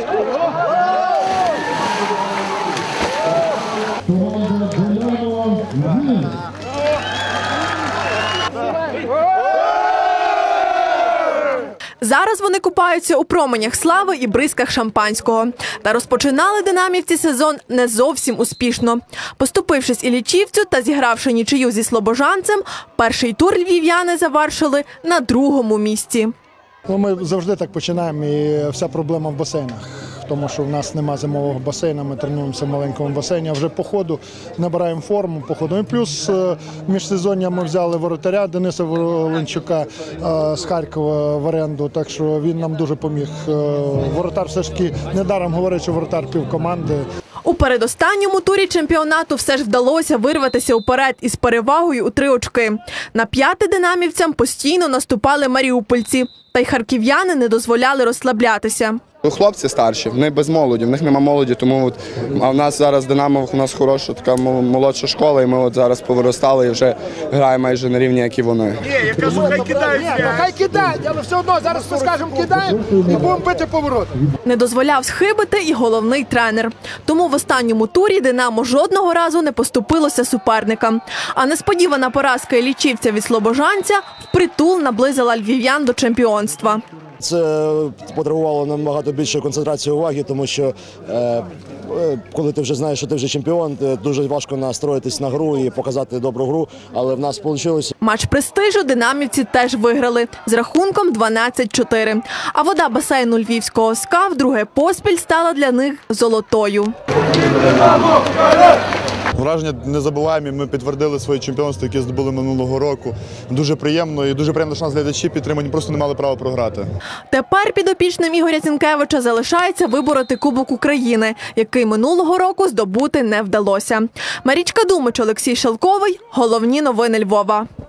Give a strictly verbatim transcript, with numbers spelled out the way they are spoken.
Зараз вони купаються у променях слави і бризках шампанського. Та розпочинали динамівці сезон не зовсім успішно. Поступившись Іллічівцю та зігравши нічию зі слобожанцем, перший тур львів'яни завершили на другому місці. Ну, ми завжди так починаємо, і вся проблема в басейнах. Тому що в нас немає зимового басейну, ми тренуємося в маленькому басейні, а вже по ходу набираємо форму. По ходу. І плюс міжсезоння ми взяли воротаря Дениса Воленчука з Харкова в оренду, так що він нам дуже поміг. Воротар все ж таки, недаром говорить, що воротар півкоманди. У передостанньому турі чемпіонату все ж вдалося вирватися уперед із перевагою у три очки. На п'яте динамівцям постійно наступали маріупольці, та й харків'яни не дозволяли розслаблятися. Хлопці старші, вони без молоді, в них нема молоді, тому от, а в нас зараз Динамо, у нас хороша така молодша школа, і ми от зараз повиростали і вже граємо майже на рівні, як і вони. Ні, я кажу, хай кидають. Ні, хай кидають, але все одно зараз ми скажемо кидаємо і будемо бити поворот. Не дозволяв схибити і головний тренер. Тому в останньому турі Динамо жодного разу не поступилося суперникам. А несподівана поразка іллічівця від слобожанця впритул наблизила львів'ян до чемпіонства. Це потребувало набагато більше концентрації уваги, тому що е, коли ти вже знаєш, що ти вже чемпіон, дуже важко настроїтись на гру і показати добру гру, але в нас вийшло. Матч престижу динамівці теж виграли з рахунком дванадцять чотири. А вода басейну львівського СКА вдруге поспіль стала для них золотою. Враження незабуваємі, ми підтвердили своє чемпіонство, яке здобули минулого року. Дуже приємно і дуже приємно, що нас глядачі підтримані, просто не мали права програти. Тепер підопічним Ігоря Зінкевича залишається вибороти Кубок України, який минулого року здобути не вдалося. Марічка Думич, Олексій Шелковий. Головні новини Львова.